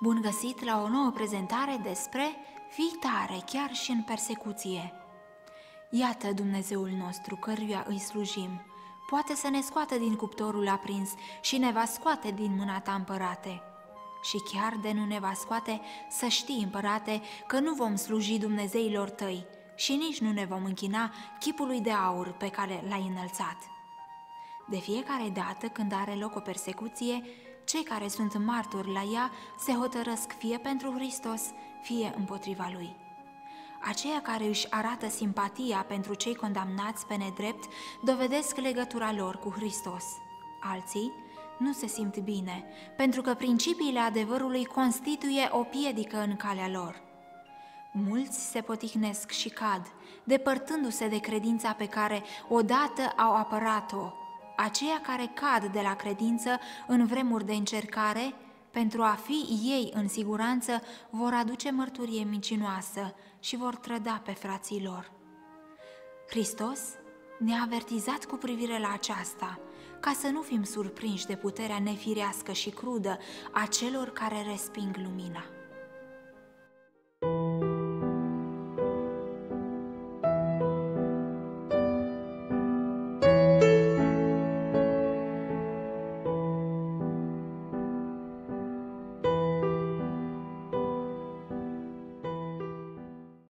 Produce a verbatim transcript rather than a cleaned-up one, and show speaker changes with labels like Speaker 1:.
Speaker 1: Bun găsit la o nouă prezentare despre Fii tare chiar și în persecuție. Iată Dumnezeul nostru căruia îi slujim, poate să ne scoată din cuptorul aprins și ne va scoate din mâna ta, împărate. Și chiar de nu ne va scoate, să știi, împărate, că nu vom sluji Dumnezeilor tăi și nici nu ne vom închina chipului de aur pe care l-ai înălțat. De fiecare dată când are loc o persecuție, cei care sunt martori la ea se hotărăsc fie pentru Hristos, fie împotriva Lui. Aceia care își arată simpatia pentru cei condamnați pe nedrept dovedesc legătura lor cu Hristos. Alții nu se simt bine, pentru că principiile adevărului constituie o piedică în calea lor. Mulți se potihnesc și cad, depărtându-se de credința pe care odată au apărat-o. Aceia care cad de la credință în vremuri de încercare, pentru a fi ei în siguranță, vor aduce mărturie mincinoasă și vor trăda pe frații lor. Hristos ne-a avertizat cu privire la aceasta, ca să nu fim surprinși de puterea nefirească și crudă a celor care resping lumina.